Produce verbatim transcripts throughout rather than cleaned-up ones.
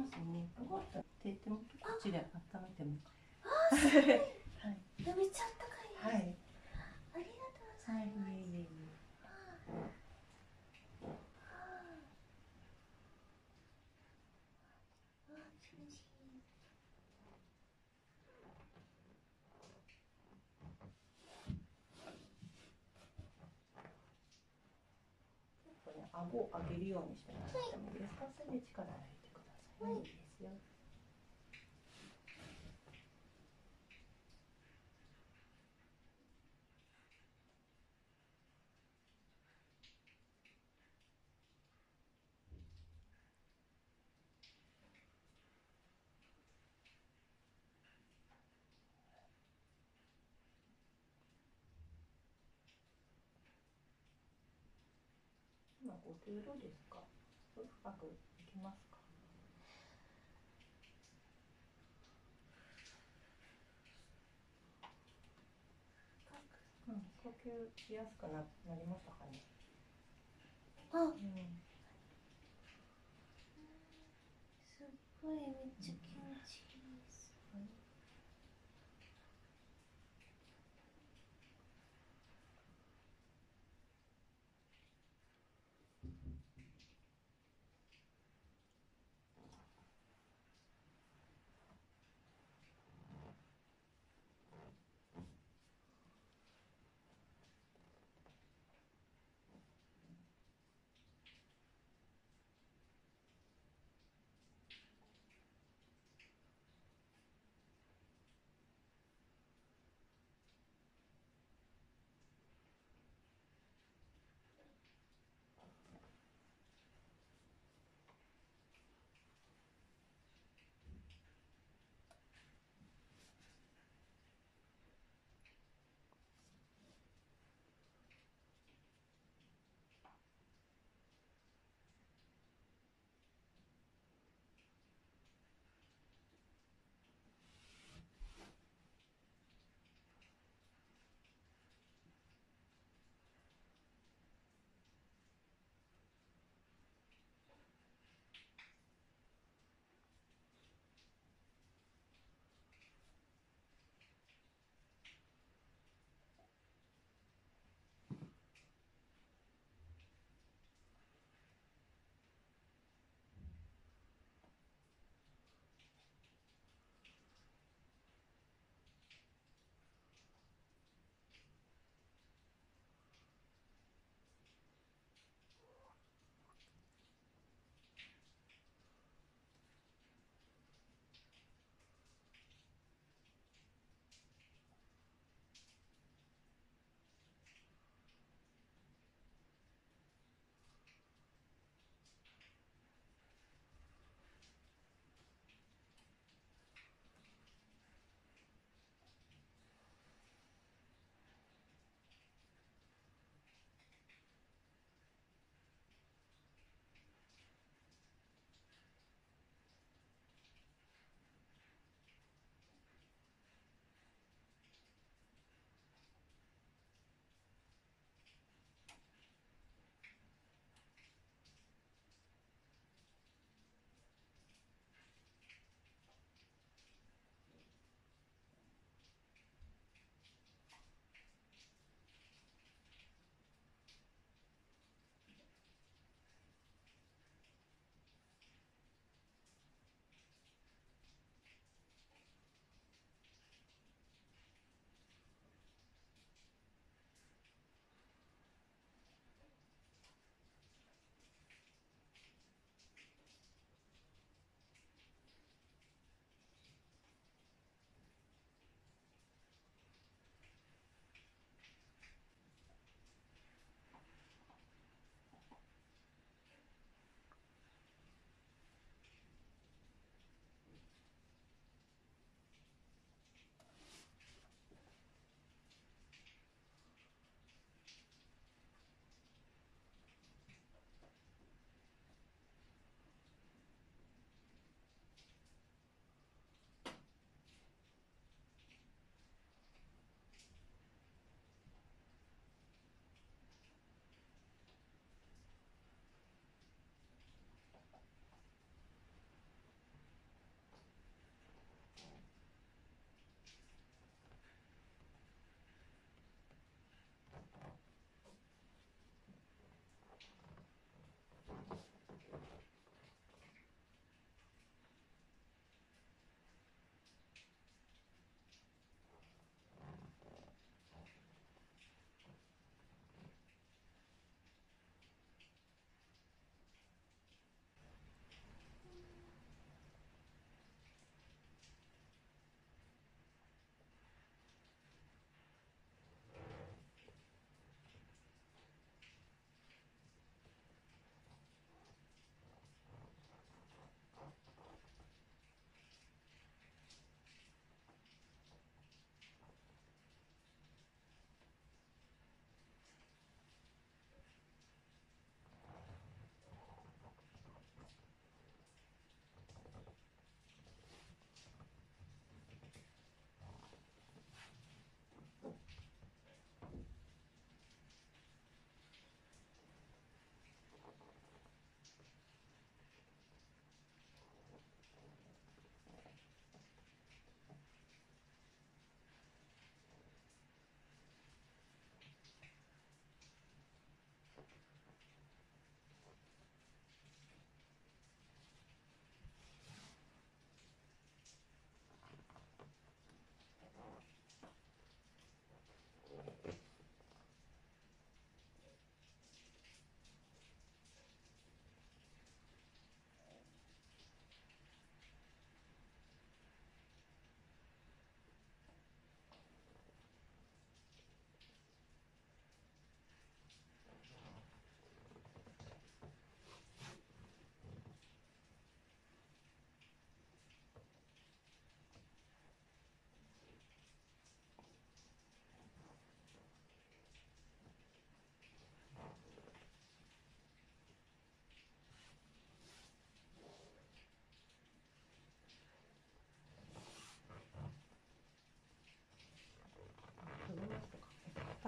ますね。手手元こっちで温めても。 あー、すごい。はい。めっちゃあったかいです。 はい。 ありがとうございます。はい、いえいえいえ。 顎を上げるようにしてもらってもいいですか？それで力を入れてください。はい、いいですよ。今呼吸どうですか？深くいきますか？うん、呼吸しやすくな、なりましたかね。 あ、 うん、 すっごいめっちゃ気持ちいいです。 はい。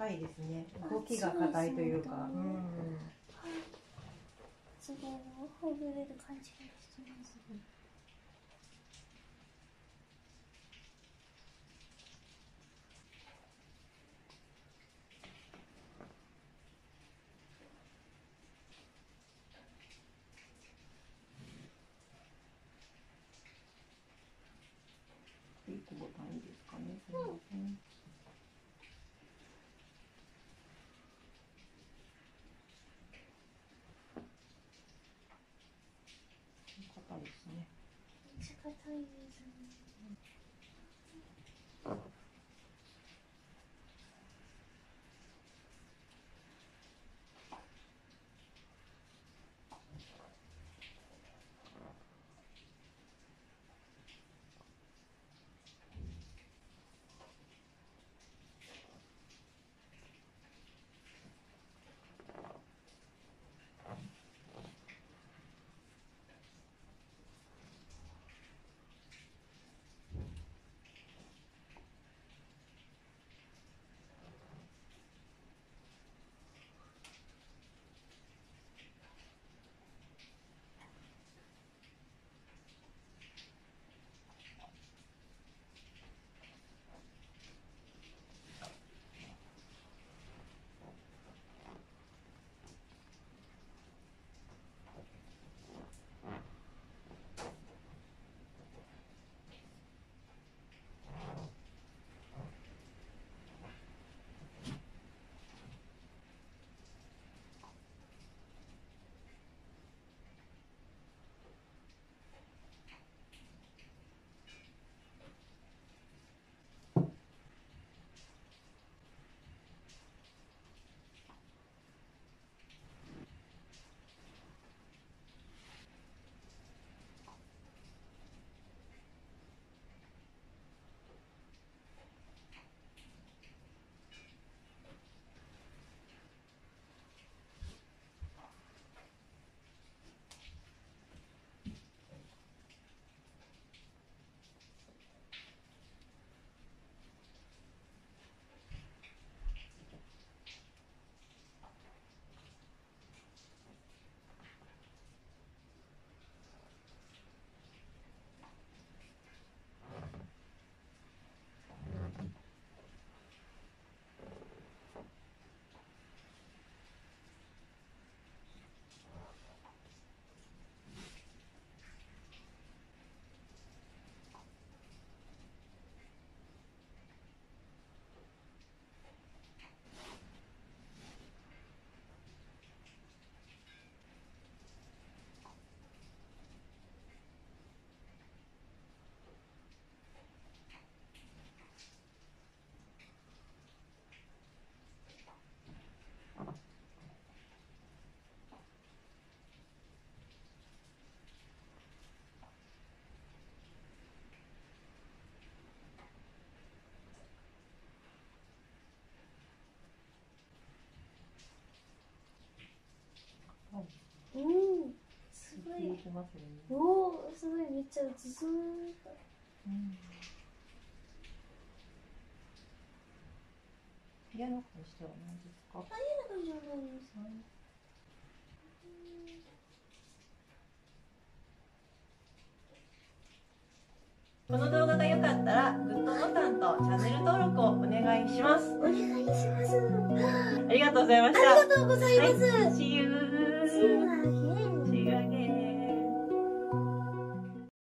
硬いですね。動きが硬いというか。うん。 すごいほぐれる感じがしてます。 一個ボタンいいですかね。すみません。硬いですね。 めっちゃ硬いですね。おお、すごい。おお、すごい、めっちゃずずーっと。うん。 嫌な感じではないですか？ あ、嫌な感じはないです。うん、 この動画が良かったらグッドボタンとチャンネル登録をお願いします。 お願いします。 ありがとうございました。 ありがとうございます。 はい、See you. See you again.